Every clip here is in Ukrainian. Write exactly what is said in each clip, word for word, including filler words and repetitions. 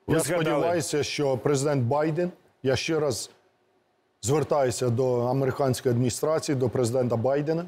Ви Я згадали... сподіваюся, що президент Байден, я ще раз звертаюся до американської адміністрації, до президента Байдена,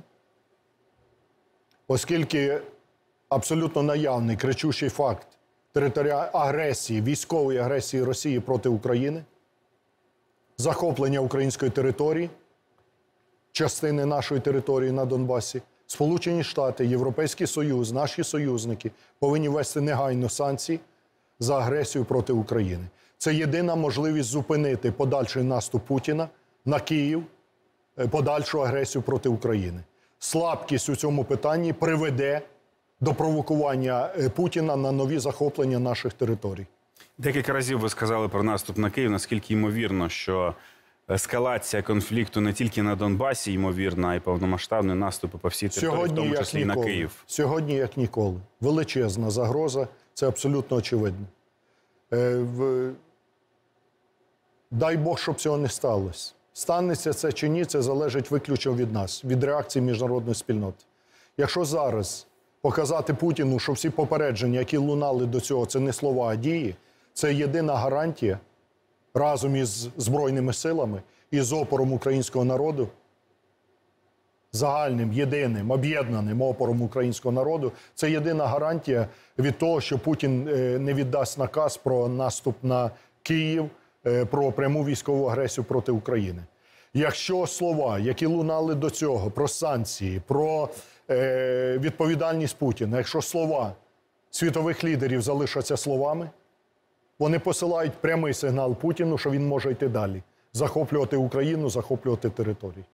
оскільки абсолютно наявний кричущий факт територіальної агресії, військової агресії Росії проти України, захоплення української території, частини нашої території на Донбасі, Сполучені Штати, Європейський Союз, наші союзники повинні ввести негайно санкції за агресію проти України. Це єдина можливість зупинити подальший наступ Путіна на Київ, подальшу агресію проти України. Слабкість у цьому питанні приведе до провокування Путіна на нові захоплення наших територій. Декілька разів ви сказали про наступ на Київ. Наскільки ймовірно, що ескалація конфлікту не тільки на Донбасі, ймовірна, а й повномасштабні наступи по всій території, Сьогодні, в тому як числі і на ніколи. Київ? Сьогодні, як ніколи. Величезна загроза, це абсолютно очевидно. Е, в... Дай Бог, щоб цього не сталося. Станеться це чи ні, це залежить виключно від нас, від реакції міжнародної спільноти. Якщо зараз показати Путіну, що всі попередження, які лунали до цього, це не слова, а дії, це єдина гарантія разом із Збройними силами і з опором українського народу, загальним, єдиним, об'єднаним опором українського народу, це єдина гарантія від того, що Путін не віддасть наказ про наступ на Київ, про пряму військову агресію проти України. Якщо слова, які лунали до цього, про санкції, про е, відповідальність Путіна, якщо слова світових лідерів залишаться словами, вони посилають прямий сигнал Путіну, що він може йти далі, захоплювати Україну, захоплювати території.